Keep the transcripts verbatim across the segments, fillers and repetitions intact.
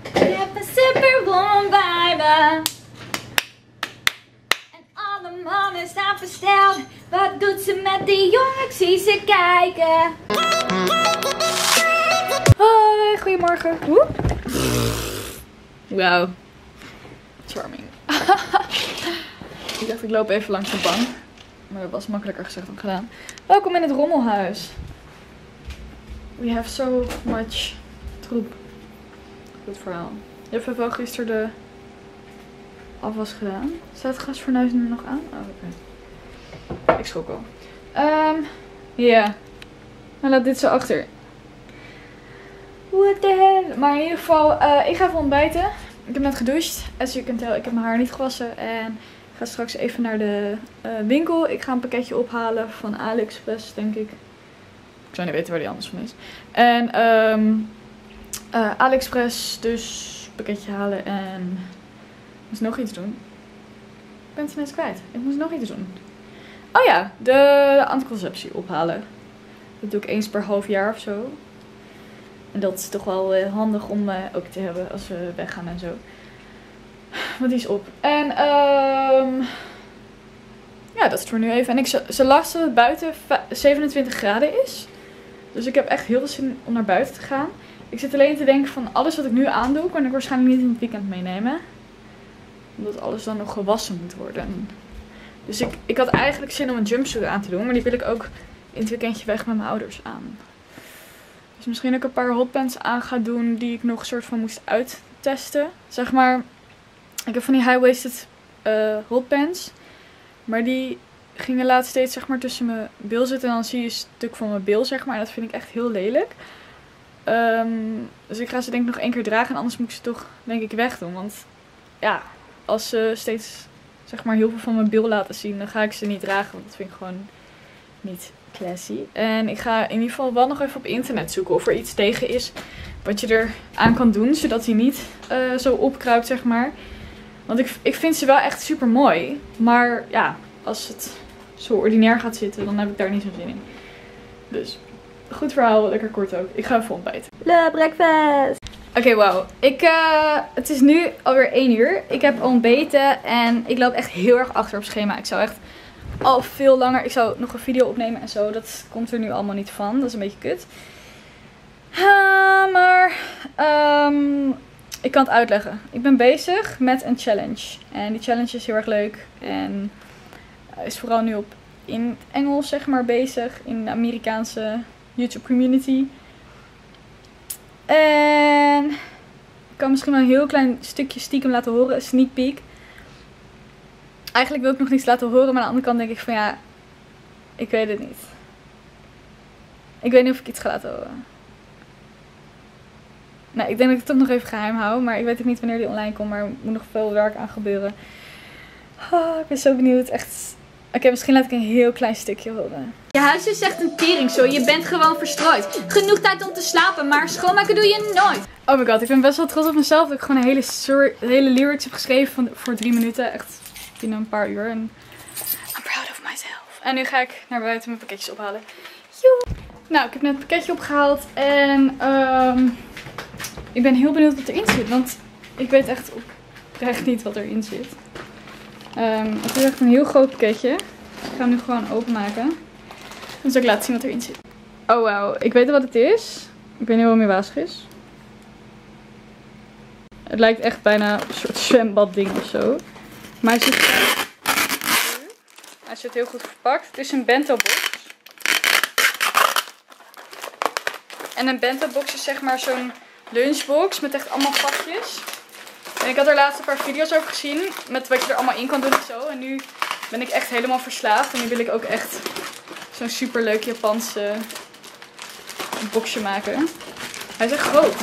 Je hebt een superwoman bij me. En alle mannen staan versteld. Wat doet ze met die jongen? Ik zie ze kijken. Hoi, goedemorgen. Woe. Wauw. Charming. Ik dacht ik loop even langs de bank. Maar dat was makkelijker gezegd dan gedaan. Welkom in het rommelhuis. We have so much troep. Goed verhaal. Je hebt wel gisteren de afwas gedaan. Staat het gasfornuis nu nog aan? Oh, oké. Okay. Ik schrok al. Um, ja. Yeah. Nou, laat dit zo achter. What the hell? Maar in ieder geval, uh, ik ga even ontbijten. Ik heb net gedoucht. As you can tell, ik heb mijn haar niet gewassen. En ik ga straks even naar de uh, winkel. Ik ga een pakketje ophalen van AliExpress, denk ik. Ik zou niet weten waar die anders van is. En um, uh, AliExpress, dus pakketje halen en ik moest nog iets doen. Ik ben het ineens kwijt. Ik moest nog iets doen. Oh ja, de anticonceptie ophalen. Dat doe ik eens per half jaar of zo. En dat is toch wel uh, handig om uh, ook te hebben als we weggaan en zo. Want die is op. En um, ja, dat is het voor nu even. En ik, ze las dat het buiten zevenentwintig graden is. Dus ik heb echt heel veel zin om naar buiten te gaan. Ik zit alleen te denken van alles wat ik nu aandoe, kan ik waarschijnlijk niet in het weekend meenemen. Omdat alles dan nog gewassen moet worden. Dus ik, ik had eigenlijk zin om een jumpsuit aan te doen. Maar die wil ik ook in het weekendje weg met mijn ouders aan. Dus misschien ook een paar hotpants aan ga doen die ik nog een soort van moest uittesten. Zeg maar, ik heb van die high-waisted uh, hotpants. Maar die gingen laatst steeds zeg maar tussen mijn bil zitten. En dan zie je een stuk van mijn bil zeg maar. En dat vind ik echt heel lelijk. Um, dus ik ga ze denk ik nog één keer dragen. En anders moet ik ze toch denk ik wegdoen. Want ja, als ze steeds zeg maar heel veel van mijn bil laten zien, dan ga ik ze niet dragen. Want dat vind ik gewoon niet classy. En ik ga in ieder geval wel nog even op internet zoeken of er iets tegen is wat je er aan kan doen. Zodat hij niet uh, zo opkruipt zeg maar. Want ik, ik vind ze wel echt super mooi. Maar ja, als het zo ordinair gaat zitten, dan heb ik daar niet zo'n zin in. Dus goed verhaal, lekker kort ook. Ik ga even ontbijten. Le breakfast! Oké, okay, wauw. Ik, uh, het is nu alweer één uur. Ik heb ontbeten en ik loop echt heel erg achter op schema. Ik zou echt al veel langer... Ik zou nog een video opnemen en zo. Dat komt er nu allemaal niet van. Dat is een beetje kut. Uh, maar... Um, ik kan het uitleggen. Ik ben bezig met een challenge. En die challenge is heel erg leuk. En is vooral nu op in het Engels zeg maar bezig. In de Amerikaanse YouTube community. En ik kan misschien wel een heel klein stukje stiekem laten horen. Een sneak peek. Eigenlijk wil ik nog niets laten horen. Maar aan de andere kant denk ik van ja. Ik weet het niet. Ik weet niet of ik iets ga laten horen. Nee, ik denk dat ik het toch nog even geheim hou. Maar ik weet ook niet wanneer die online komt. Maar er moet nog veel werk aan gebeuren. Oh, ik ben zo benieuwd. Echt. Oké, okay, misschien laat ik een heel klein stukje horen. Je huis is echt een tering zo. Je bent gewoon verstrooid. Genoeg tijd om te slapen, maar schoonmaken doe je nooit. Oh my god, ik ben best wel trots op mezelf. Dat ik gewoon een hele, hele lyrics heb geschreven van, voor drie minuten. Echt binnen een paar uur. En I'm proud of myself. En nu ga ik naar buiten mijn pakketjes ophalen. Joe. Nou, ik heb net een pakketje opgehaald. En um, ik ben heel benieuwd wat erin zit. Want ik weet echt oprecht niet wat erin zit. Um, het is echt een heel groot pakketje. Ik ga hem nu gewoon openmaken. Dan zal ik laten zien wat erin zit. Oh wauw, ik weet wat het is. Ik weet niet waarom hij wazig is. Het lijkt echt bijna een soort zwembadding of zo. Maar hij zit, hij zit heel goed verpakt. Het is een bento box. En een bento box is zeg maar zo'n lunchbox met echt allemaal vakjes. En ik had er laatst een paar video's over gezien. Met wat je er allemaal in kan doen en zo. En nu ben ik echt helemaal verslaafd. En nu wil ik ook echt zo'n super leuk Japanse boxje maken. Hij is echt groot.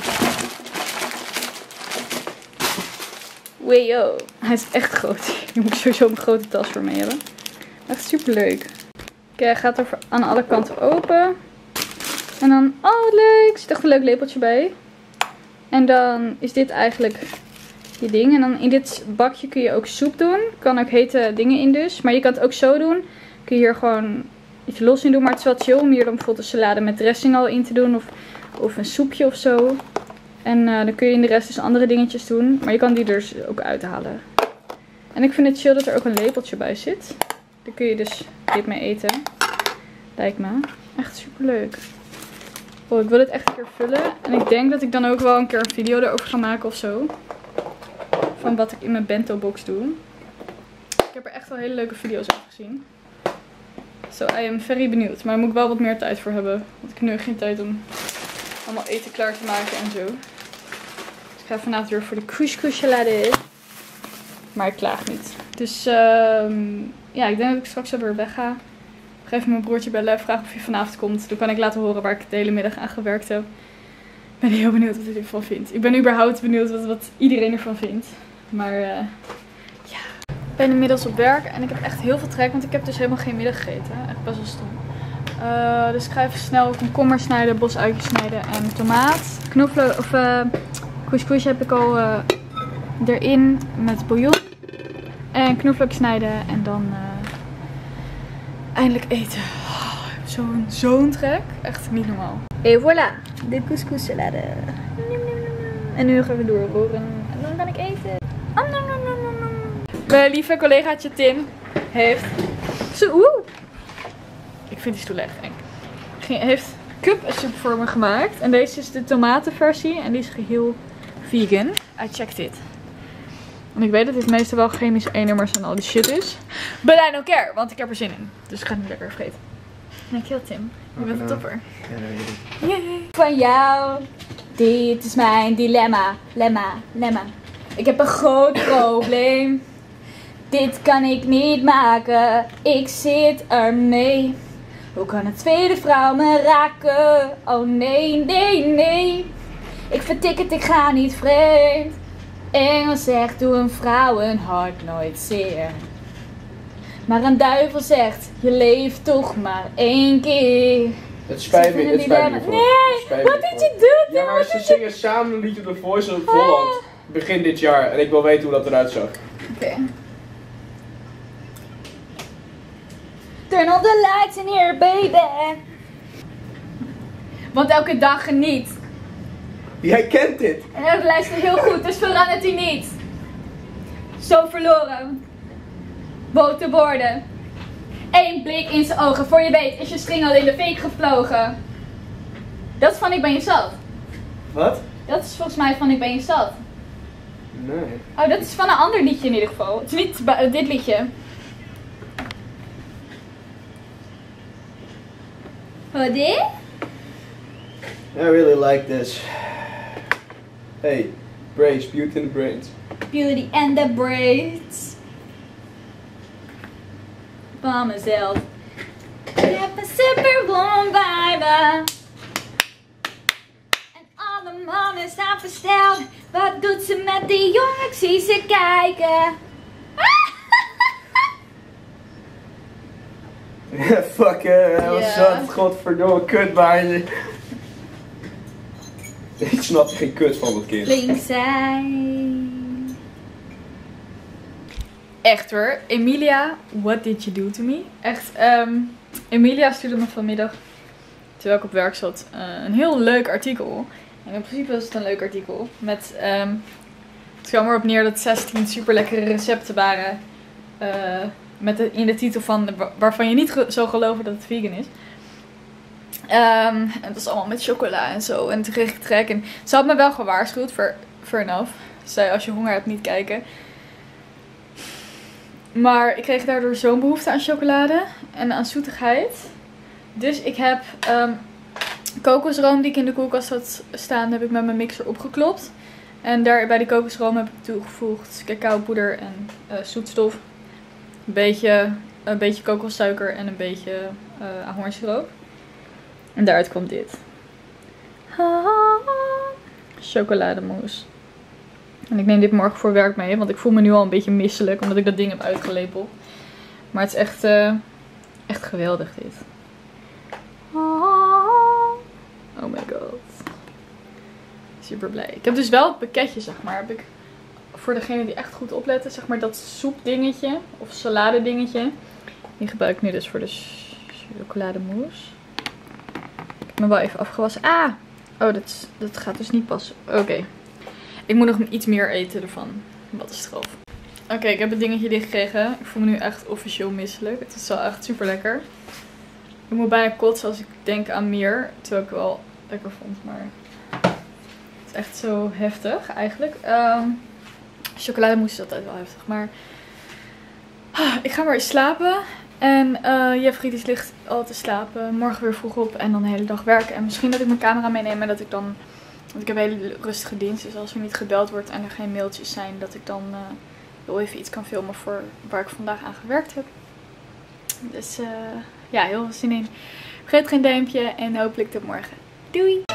Wayo. Hij is echt groot. Je moet sowieso een grote tas voor mee hebben. Echt super leuk. Oké, hij gaat er aan alle kanten open. En dan, oh wat leuk. Er zit echt een leuk lepeltje bij. En dan is dit eigenlijk je ding. En dan in dit bakje kun je ook soep doen. Kan ook hete dingen in dus. Maar je kan het ook zo doen. Kun je hier gewoon iets los in doen. Maar het is wel chill om hier dan bijvoorbeeld een salade met dressing al in te doen. Of, of een soepje of zo. En uh, dan kun je in de rest dus andere dingetjes doen. Maar je kan die er dus ook uithalen. En ik vind het chill dat er ook een lepeltje bij zit. Daar kun je dus dit mee eten. Lijkt me. Echt super leuk. Oh, ik wil het echt een keer vullen. En ik denk dat ik dan ook wel een keer een video erover ga maken of zo. Van wat ik in mijn bento box doe. Ik heb er echt wel hele leuke video's over gezien. So I am very benieuwd. Maar daar moet ik wel wat meer tijd voor hebben. Want ik heb nu geen tijd om allemaal eten klaar te maken en zo. Dus ik ga vanavond weer voor de couscous salade. Maar ik klaag niet. Dus um, ja, ik denk dat ik straks weer wegga. Ik ga even mijn broertje bellen, vragen of hij vanavond komt. Dan kan ik laten horen waar ik de hele middag aan gewerkt heb. Ik ben heel benieuwd wat hij ervan vindt. Ik ben überhaupt benieuwd wat, wat iedereen ervan vindt. Maar uh, ja. Ik ben inmiddels op werk en ik heb echt heel veel trek. Want ik heb dus helemaal geen middag gegeten. Echt best wel stom. Uh, dus ik ga even snel komkommer snijden, bosuitjes snijden en tomaat. Knoflook of uh, couscous heb ik al uh, erin met bouillon. En knoflook snijden en dan uh, eindelijk eten. Oh, ik heb zo'n zo'n trek. Echt niet normaal. En voilà, de couscous salade. En nu gaan we doorroeren en dan kan ik eten. Mijn lieve collegaatje Tim heeft zo, oeh. Ik vind die stoel echt eng. Heeft cup soep voor me gemaakt. En deze is de tomatenversie. En die is geheel vegan. I checked it. En ik weet dat dit meestal wel chemische E-nummers en al die shit is. But I don't care. Want ik heb er zin in. Dus ik ga het nu lekker vergeten. Dankjewel Tim. Je bent een topper. Yay. Van jou. Dit is mijn dilemma. Lemma. Lemma. Ik heb een groot probleem. Dit kan ik niet maken. Ik zit ermee. Hoe kan een tweede vrouw me raken? Oh nee, nee, nee. Ik vertik het, ik ga niet vreemd. Engel zegt, doe een vrouw een hart nooit zeer. Maar een duivel zegt, je leeft toch maar één keer. Het spijt me, het spijt me. Nee, wat did je doen? Ja, maar ze zingen samen een liedje op The Voice of Holland. Begin dit jaar. En ik wil weten hoe dat eruit zag. Oké. Okay. Turn on the lights in here, baby. Want elke dag geniet. Jij kent dit. En dat luistert heel goed, dus verandert hij niet. Zo verloren. Bote woorden. Eén blik in zijn ogen. Voor je weet is je string al in de fik gevlogen. Dat is van Ik Ben Je Zat. Wat? Dat is volgens mij van Ik Ben Je Zat. Nee. Oh, dat is van een ander liedje in ieder geval. Het is niet uh, dit liedje. Wat dit? I really like this. Hey, braids, beauty in the brains. Beauty and the braids. Van mezelf. Ik heb een superwoman vibe. En alle mannen staan versteld. Wat doet ze met die jongen? Ik zie ze kijken. Ja, fuck eh, uh, wat Ja. zat, godverdomme kutbaantje. Ik snap er geen kut van dat kind. Linkszij. Echt hoor. Emilia, what did you do to me? Echt, um, Emilia stuurde me vanmiddag, terwijl ik op werk zat, uh, een heel leuk artikel. En in principe was het een leuk artikel. Met, um, het kwam erop neer dat zestien super lekkere recepten waren. Uh, met de, in de titel van, waarvan je niet ge zou geloven dat het vegan is. Um, en het was allemaal met chocola en zo. En toen kreeg ik trek. En ze had me wel gewaarschuwd. Fair, fair enough. Ze zei, als je honger hebt, niet kijken. Maar ik kreeg daardoor zo'n behoefte aan chocolade. En aan zoetigheid. Dus ik heb um, kokosroom die ik in de koelkast had staan, heb ik met mijn mixer opgeklopt. En daar bij die kokosroom heb ik toegevoegd cacaopoeder en uh, zoetstof. Een beetje, een beetje kokossuiker en een beetje uh, ahornsiroop. En daaruit kwam dit. Chocolademousse. En ik neem dit morgen voor werk mee. Want ik voel me nu al een beetje misselijk. Omdat ik dat ding heb uitgelepeld. Maar het is echt, uh, echt geweldig dit. Oh my god. Super blij. Ik heb dus wel het pakketje, zeg maar. Heb ik voor degene die echt goed opletten. Zeg maar dat soepdingetje. Of saladedingetje. Die gebruik ik nu dus voor de chocolademousse. Ik ben wel even afgewassen. Ah! Oh, dat, is, dat gaat dus niet passen. Oké. Okay. Ik moet nog iets meer eten ervan. Wat is erop? Oké, okay, ik heb het dingetje dichtgekregen. Ik voel me nu echt officieel misselijk. Het is wel echt super lekker. Ik moet bijna kotsen als ik denk aan meer. Terwijl ik het wel lekker vond. Maar het is echt zo heftig eigenlijk. Um, chocolademousse is altijd wel heftig. Maar ah, ik ga maar eens slapen. En uh, Jeffrey ligt al te slapen. Morgen weer vroeg op en dan de hele dag werken. En misschien dat ik mijn camera meeneem en dat ik dan... Want ik heb een hele rustige dienst. Dus als er niet gebeld wordt en er geen mailtjes zijn, dat ik dan uh, heel even iets kan filmen voor waar ik vandaag aan gewerkt heb. Dus uh, ja, heel veel zin in. Vergeet geen duimpje en hopelijk tot morgen. Doei!